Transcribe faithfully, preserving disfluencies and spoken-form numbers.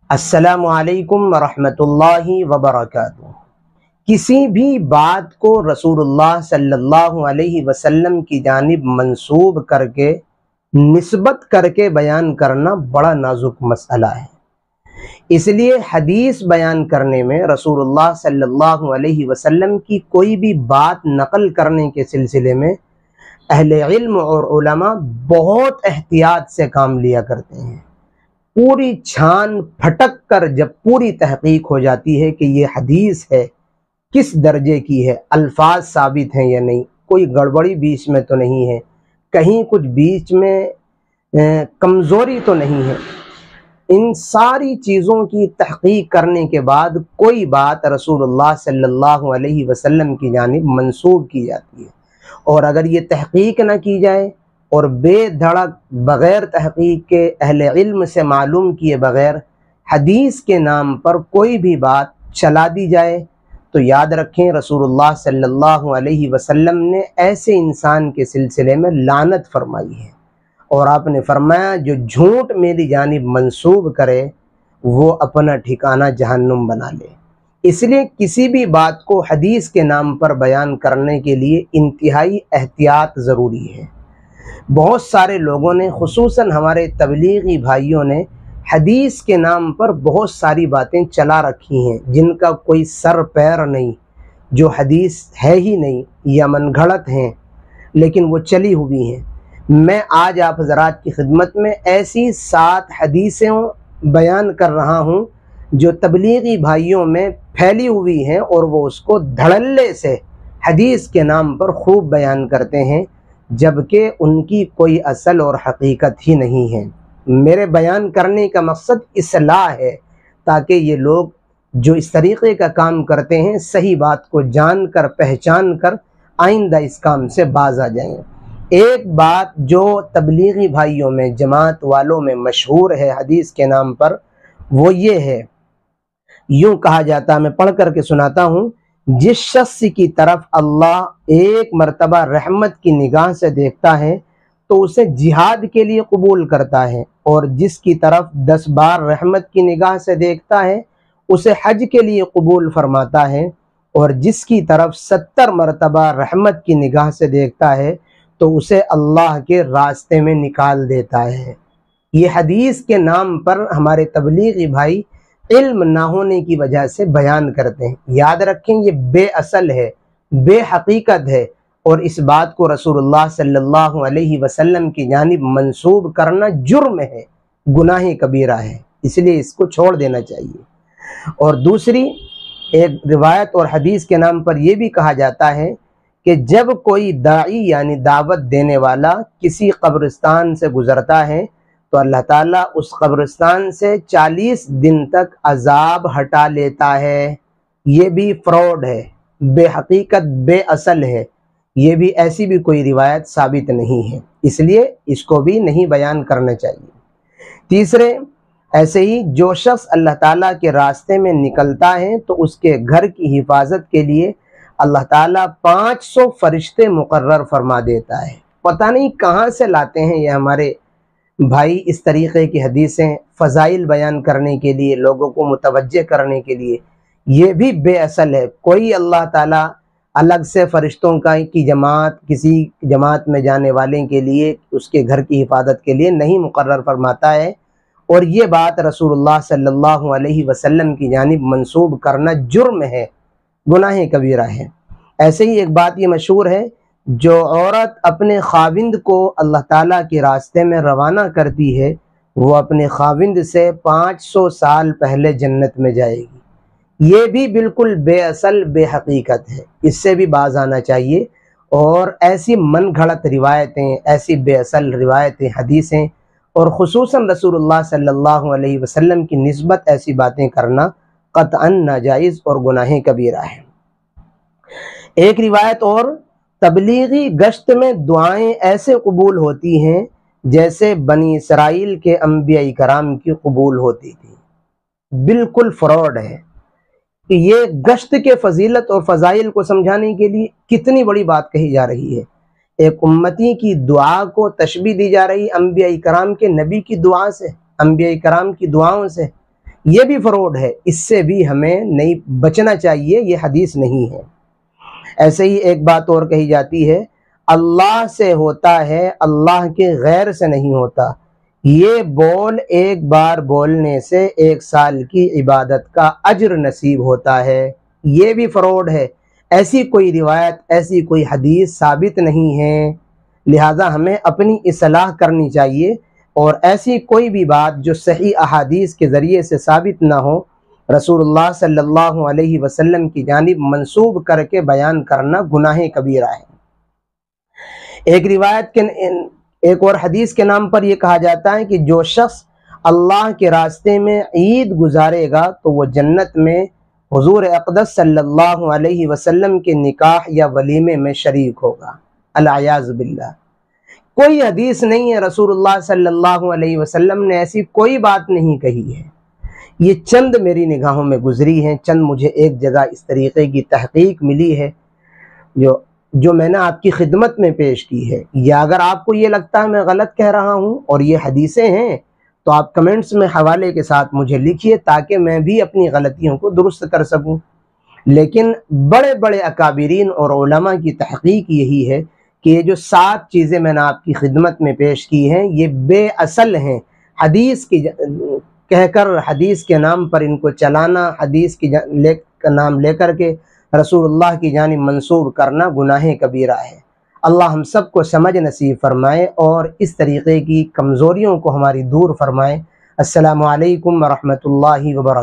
السلام علیکم ورحمۃ اللہ وبرکاتہ۔ کسی بھی بات کو رسول اللہ صلی اللہ علیہ وسلم کی جانب منسوب کر کے نسبت کر کے بیان کرنا بڑا نازک مسئلہ ہے۔ اس لیے حدیث بیان کرنے میں رسول اللہ صلی اللہ علیہ وسلم کی کوئی بھی بات نقل کرنے کے سلسلے میں اہل علم اور علماء بہت احتیاط سے کام لیا کرتے ہیں۔ پوری چھان پھٹک کر جب پوری تحقیق ہو جاتی ہے کہ یہ حدیث ہے، کس درجے کی ہے، الفاظ ثابت ہیں یا نہیں، کوئی گڑبڑی بیچ میں تو نہیں ہے، کہیں کچھ بیچ میں کمزوری تو نہیں ہے، ان ساری چیزوں کی تحقیق کرنے کے بعد کوئی بات رسول اللہ صلی اللہ علیہ وسلم کی جانب منسوب کی جاتی ہے۔ اور اگر یہ تحقیق نہ کی جائے اور بے دھڑک بغیر تحقیق کے اہل علم سے معلوم کیے بغیر حدیث کے نام پر کوئی بھی بات چلا دی جائے تو یاد رکھیں رسول اللہ صلی اللہ علیہ وسلم نے ایسے انسان کے سلسلے میں لعنت فرمائی ہے، اور آپ نے فرمایا جو جھوٹ میری جانب منسوب کرے وہ اپنا ٹھکانہ جہنم بنا لے۔ اس لیے کسی بھی بات کو حدیث کے نام پر بیان کرنے کے لیے انتہائی احتیاط ضروری ہے۔ بہت سارے لوگوں نے، خصوصاً ہمارے تبلیغی بھائیوں نے، حدیث کے نام پر بہت ساری باتیں چلا رکھی ہیں جن کا کوئی سر پیر نہیں، جو حدیث ہے ہی نہیں یا من گھڑت ہیں، لیکن وہ چلی ہوئی ہیں۔ میں آج آپ حضرات کی خدمت میں ایسی سات حدیثیں بیان کر رہا ہوں جو تبلیغی بھائیوں میں پھیلی ہوئی ہیں اور وہ اس کو دھڑلے سے حدیث کے نام پر خوب بیان کرتے ہیں، جبکہ ان کی کوئی اصل اور حقیقت ہی نہیں ہے۔ میرے بیان کرنے کا مقصد اصلاح ہے، تاکہ یہ لوگ جو اس طریقے کا کام کرتے ہیں صحیح بات کو جان کر پہچان کر آئندہ اس کام سے باز آ جائیں۔ ایک بات جو تبلیغی بھائیوں میں، جماعت والوں میں مشہور ہے حدیث کے نام پر، وہ یہ ہے، یوں کہا جاتا ہے، میں پڑھ کر کے سناتا ہوں: جس شخص کی طرف اللہ ایک مرتبہ رحمت کی نگاہ سے دیکھتا ہے تو اسے جہاد کے لیے قبول کرتا ہے، اور جس کی طرف دس بار رحمت کی نگاہ سے دیکھتا ہے اسے حج کے لیے قبول فرماتا ہے، اور جس کی طرف ستر مرتبہ رحمت کی نگاہ سے دیکھتا ہے تو اسے اللہ کے راستے میں نکال دیتا ہے۔ یہ حدیث کے نام پر ہمارے تبلیغی بھائی علم نہ ہونے کی وجہ سے بیان کرتے ہیں۔ یاد رکھیں یہ بے اصل ہے، بے حقیقت ہے، اور اس بات کو رسول اللہ صلی اللہ علیہ وسلم کی جانب منسوب کرنا جرم ہے، گناہ کبیرہ ہے، اس لیے اس کو چھوڑ دینا چاہیے۔ اور دوسری ایک روایت اور حدیث کے نام پر یہ بھی کہا جاتا ہے کہ جب کوئی داعی یعنی دعوت دینے والا کسی قبرستان سے گزرتا ہے تو اللہ تعالیٰ اس قبرستان سے چالیس دن تک عذاب ہٹا لیتا ہے۔ یہ بھی فراڈ ہے، بے حقیقت، بے اصل ہے، یہ بھی ایسی بھی کوئی روایت ثابت نہیں ہے، اس لیے اس کو بھی نہیں بیان کرنا چاہیے۔ تیسرے، ایسے ہی جو شخص اللہ تعالیٰ کے راستے میں نکلتا ہے تو اس کے گھر کی حفاظت کے لیے اللہ تعالیٰ پانچ سو فرشتے مقرر فرما دیتا ہے۔ پتہ نہیں کہاں سے لاتے ہیں یہ ہمارے بھائی اس طریقے کی حدیثیں فضائل بیان کرنے کے لیے، لوگوں کو متوجہ کرنے کے لیے۔ یہ بھی بے اصل ہے۔ کوئی اللہ تعالیٰ الگ سے فرشتوں کا کی جماعت کسی جماعت میں جانے والے کے لیے، اس کے گھر کی حفاظت کے لیے نہیں مقرر فرماتا ہے، اور یہ بات رسول اللہ صلی اللہ علیہ وسلم کی جانب منسوب کرنا جرم ہے، گناہ کبیرہ ہے۔ ایسے ہی ایک بات یہ مشہور ہے، جو عورت اپنے خاوند کو اللہ تعالیٰ کے راستے میں روانہ کرتی ہے وہ اپنے خاوند سے پانچ سو سال پہلے جنت میں جائے گی۔ یہ بھی بالکل بے اصل، بے حقیقت ہے، اس سے بھی باز آنا چاہیے۔ اور ایسی من گھڑت روایتیں، ایسی بے اصل روایتیں، حدیثیں، اور خصوصاً رسول اللہ صلی اللہ علیہ وسلم کی نسبت ایسی باتیں کرنا قطعاً ناجائز اور گناہ کبیرہ ہے۔ ایک روایت اور، تبلیغی گشت میں دعائیں ایسے قبول ہوتی ہیں جیسے بنی اسرائیل کے انبیاء کرام کی قبول ہوتی تھی۔ بالکل فراڈ ہے کہ یہ گشت کے فضیلت اور فضائل کو سمجھانے کے لیے کتنی بڑی بات کہی جا رہی ہے۔ ایک امتی کی دعا کو تشبیہ دی جا رہی انبیاء کرام کے نبی کی دعا سے، انبیاء کرام کی دعاؤں سے۔ یہ بھی فراڈ ہے، اس سے بھی ہمیں نہیں بچنا چاہیے، یہ حدیث نہیں ہے۔ ایسے ہی ایک بات اور کہی جاتی ہے، اللہ سے ہوتا ہے، اللہ کے غیر سے نہیں ہوتا۔ یہ بول ایک بار بولنے سے ایک سال کی عبادت کا اجر نصیب ہوتا ہے، یہ بھی فراڈ ہے۔ ایسی کوئی روایت، ایسی کوئی حدیث ثابت نہیں ہے، لہٰذا ہمیں اپنی اصلاح کرنی چاہیے، اور ایسی کوئی بھی بات جو صحیح احادیث کے ذریعے سے ثابت نہ ہو، رسول اللہ صلی اللہ علیہ وسلم کی جانب منسوب کر کے بیان کرنا گناہ کبیرہ ہے۔ ایک روایت کے ایک اور حدیث کے نام پر یہ کہا جاتا ہے کہ جو شخص اللہ کے راستے میں عید گزارے گا تو وہ جنت میں حضور اقدس صلی اللہ علیہ وسلم کے نکاح یا ولیمے میں شریک ہوگا، العیاذ باللہ۔ کوئی حدیث نہیں ہے، رسول اللہ صلی اللہ علیہ وسلم نے ایسی کوئی بات نہیں کہی ہے، یہ چند میری نگاہوں میں گزری ہیں، چند مجھے ایک جگہ اس طریقے کی تحقیق ملی ہے جو جو میں نے آپ کی خدمت میں پیش کی ہے۔ یا اگر آپ کو یہ لگتا ہے میں غلط کہہ رہا ہوں اور یہ حدیثیں ہیں تو آپ کمنٹس میں حوالے کے ساتھ مجھے لکھیے تاکہ میں بھی اپنی غلطیوں کو درست کر سکوں۔ لیکن بڑے بڑے اکابرین اور علماء کی تحقیق یہی ہے کہ یہ جو سات چیزیں میں نے آپ کی خدمت میں پیش کی ہیں یہ بے اصل ہیں، حدیث کی کہہ کر حدیث کے نام پر ان کو چلانا، حدیث کی لے کا نام لے کر کے رسول اللہ کی جانب منسوب کرنا گناہ کبیرہ ہے۔ اللہ ہم سب کو سمجھ نصیب فرمائے اور اس طریقے کی کمزوریوں کو ہماری دور فرمائے۔ السلام علیکم ورحمۃ اللہ وبرکاتہ۔